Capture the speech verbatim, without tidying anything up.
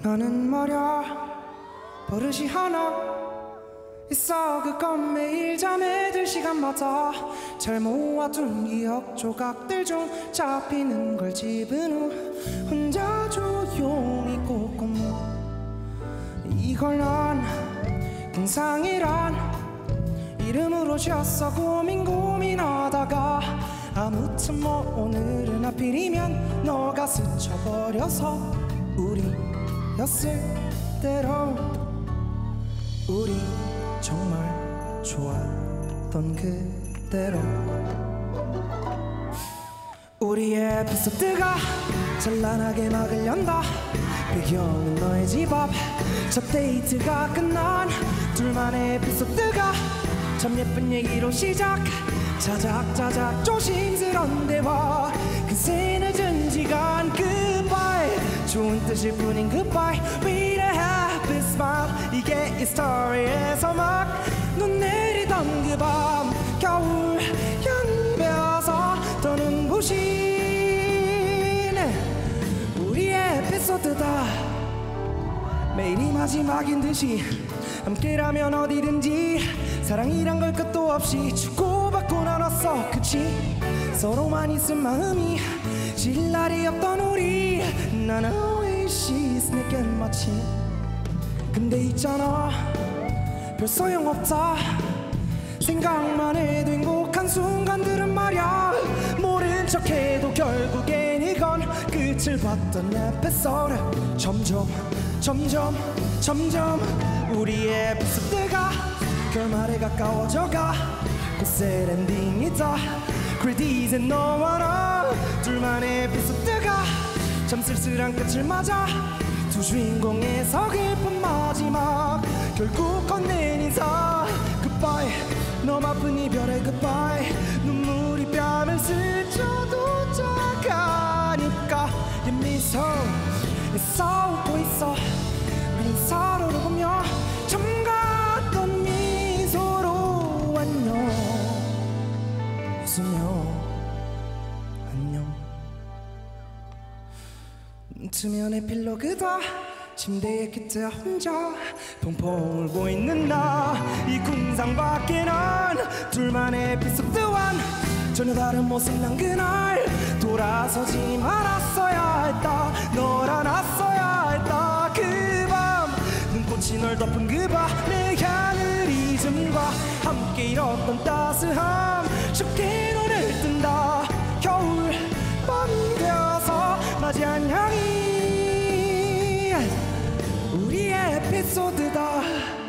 나는 말야 버릇이 하나 있어. 그건 매일 잠에 들 시간마다 잘 모아둔 기억 조각들 중 잡히는 걸 집은 후 혼자 조용히 꼼꼼. 이걸 난 궁상이란 이름으로 지었어. 고민 고민하다가 아무튼 뭐 오늘은 하필이면 너가 스쳐버려서 우리였을 때로 우리 정말 좋았던 그대로. 우리의 에피소드가 찬란하게 막을 연다. 배경은 너의 집 앞 첫 데이트가 끝난 둘만의 에피소드가 참 예쁜 얘기로 시작. 자작자작 조심스런 대화 그새 늦은 시간 goodbye 좋은 뜻일 뿐인 goodbye with a happy smile. 이게 이 스토리에서 막 눈 내리던 그 밤 겨울 향배어서 떠는 부신 우리의 에피소드다. 매일이 마지막인 듯이 함께라면 어디든지 사랑이란 걸 끝도 없이 주고받고 나눴어. 그치 서로만 있은 마음이 질 날이 없던 우리. 난 oasis 내게 마치 근데 있잖아 별 소용없다. 생각만 해도 행복한 순간들은 말야 모른 척해도 결국엔 이건 끝을 봤던 에피소드. 점점 점점 점점 우리의 에피소드가 결말에 가까워져가. 곧 셋엔딩이다. 크레딧에 너와 나 둘만의 에피소드가 참 쓸쓸한 끝을 맞아. 두 주인공의 서글픈 마지막 결국 건넨 인사 goodbye. 너무 아픈 이별의 goodbye. 눈물이 뺨을 스쳐도 작아니까 이 미소 애써 웃고 있어. 우린 서로를 보며 처음 같던 미소로 안녕 웃으며 안녕. 눈뜨면 에필로그다. 침대에 기대 혼자 펑펑 울고 있는 나. 이 궁상 밖에 난 둘만의 에피소드 원 전혀 다른 모습 난 그날 돌아서지 말았어야 했다. 널 안았어야 했다. 그 밤 눈꽃이 널 덮은 그 밤 내 하늘 잊음과 함께 잃었던 따스함 쉽게 너를 뜬다. 겨울 밤이 되어서 맞이한 향이 우리의 에피소드다.